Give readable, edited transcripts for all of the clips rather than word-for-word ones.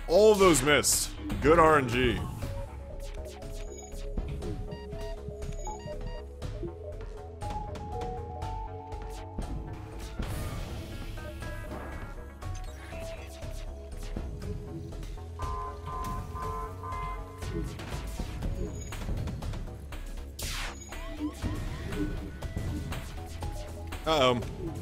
All of those missed. Good RNG. Uh-oh.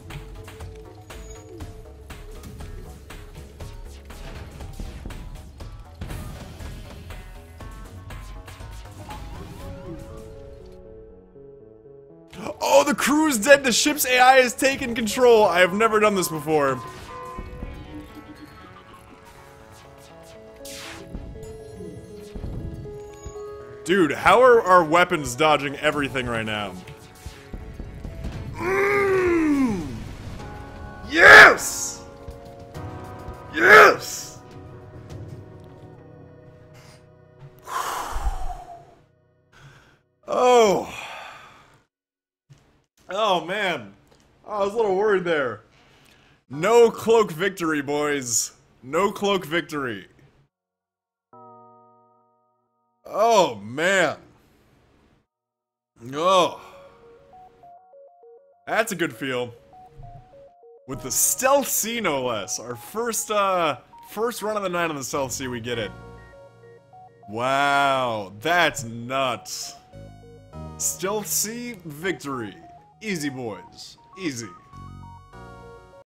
Oh, the crew's dead! The ship's AI has taken control! I have never done this before. Dude, how are our weapons dodging everything right now? Yes! Yes! Oh. Oh, man. I was a little worried there. No cloak victory, boys. No cloak victory. Oh, man. Oh. That's a good feel. With the Stealth C, no less. Our first run of the night on the Stealth C, we get it. Wow, that's nuts. Stealth C victory. Easy, boys. Easy.